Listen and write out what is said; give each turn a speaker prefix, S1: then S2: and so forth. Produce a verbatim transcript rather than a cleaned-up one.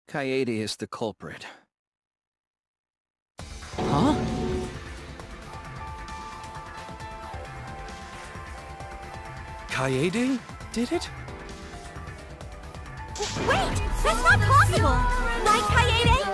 S1: 𝚑𝚑𝚚𝚎 is the culprit.
S2: Huh?
S1: 𝚑𝚑𝚚 did it?
S3: Wait! That's not possible! Why 𝚑𝚑𝚚?